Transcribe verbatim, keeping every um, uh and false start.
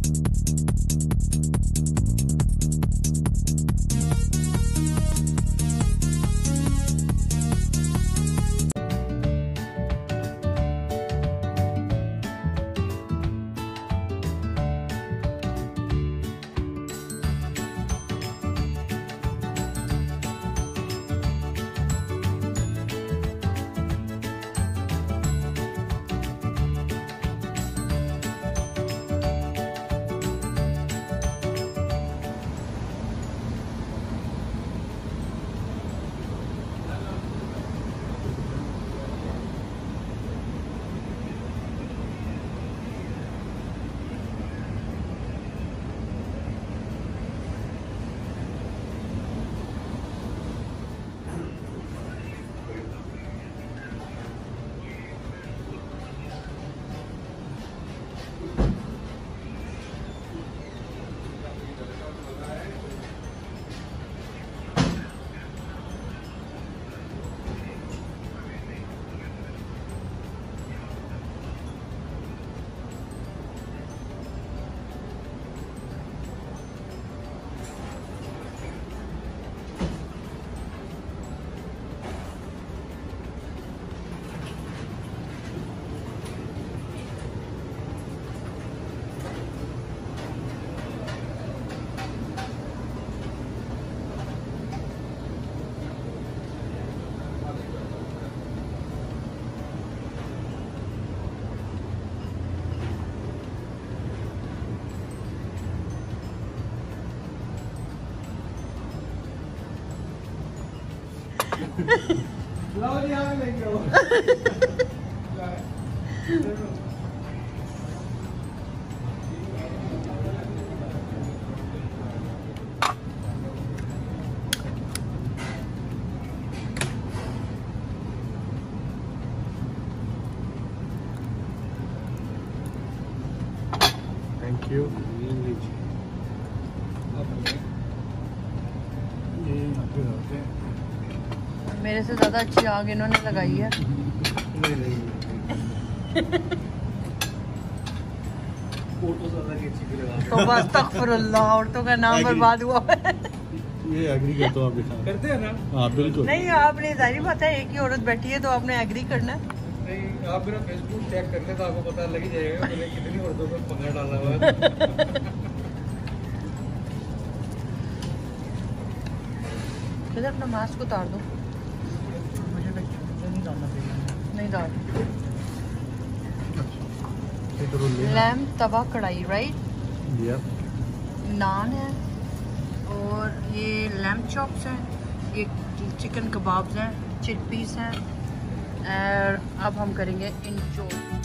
लाओ जी यहाँ लेंगे वो। Thank you. मेरे से ज्यादा अच्छी आग इन्होंने लगाई है। नहीं नहीं तो बस तकफुरुल्लाह, औरतों का नाम बर्बाद हुआ है। ये एग्री करता हूँ आपके साथ। करते हैं ना? हाँ बिल्कुल। नहीं, आपने जाहिर बात है, एक ही औरत बैठी है तो आपने एग्री करना है। नहीं, आप मेरा फेसबुक चेक कर ले तो आपको पता लग ही जाएगा मैंने कितनी औरतों को पंगा डाला हुआ है। फिर अपना मास्क उतार दो। मुझे नहीं डालना चाहिए। नहीं डाल। तो लैम तवा कढ़ाई, राइट? या नान है और ये लैम्प चॉप्स हैं, ये चिकन कबाब्स हैं, चिकपीस हैं, और अब हम करेंगे इंजॉय।